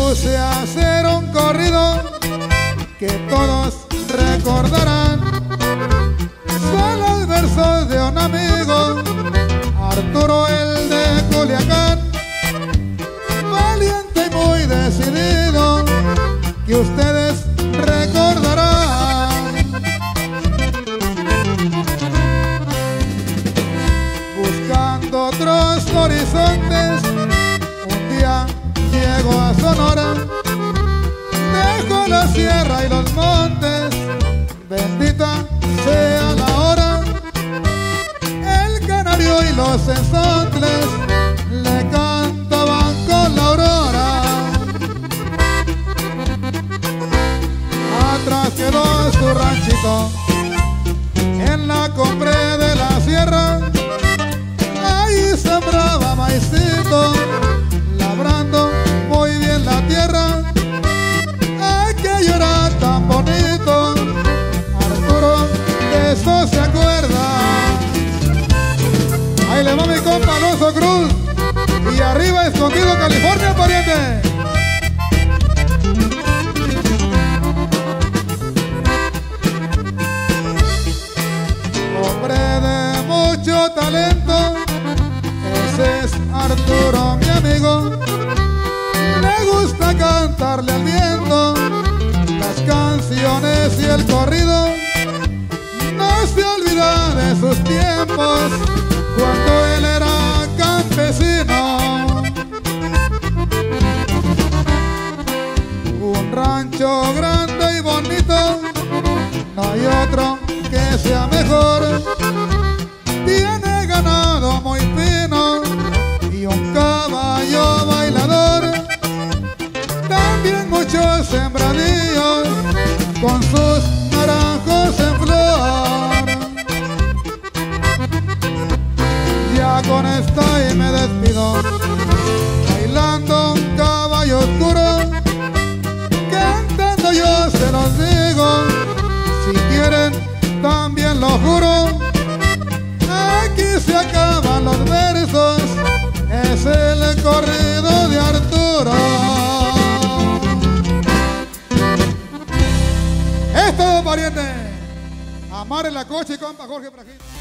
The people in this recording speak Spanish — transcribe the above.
puse a hacer un corrido que todos recordarán. Son los versos de un amigo, Arturo el de Culiacán, valiente y muy decidido, que ustedes recordarán. Buscando otros horizontes, un día llego a Sonora, dejo la sierra y los montes, bendita sea la hora. El canario y los ensontles le cantaban con la aurora. Atrás quedó su ranchito en la cumbre de la sierra. Ahí sembraba maicito, labrando muy bien la tierra. Aquello era tan bonito, Arturo de eso se acuerda. Ahí le va mi compa Alonso Cruz, y arriba Escondido, California, pariente. Hombre de mucho talento, ese es Arturo, mi amigo. Le gusta cantarle al viento las canciones y el corrido. No se olvida de sus tiempos cuando él era campesino. Un rancho grande y bonito, no hay otro que sea mejor. Tiene ganado muy fino y un caballo bailador. También muchos sembradíos con sus naranjos en flor. Ya con esta y me despido, bailando un caballo oscuro, cantando yo se los digo. Si quieren también lo juro, aquí se acaban los versos, es el corrido de Arturo. Es todo, pariente. Amar en la coche y compa Jorge Prajín.